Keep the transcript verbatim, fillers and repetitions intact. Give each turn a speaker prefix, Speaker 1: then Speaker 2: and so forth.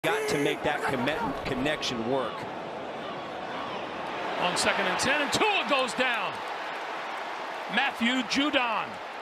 Speaker 1: got to make that connection work.
Speaker 2: On second and ten, and Tua goes down. Matthew Judon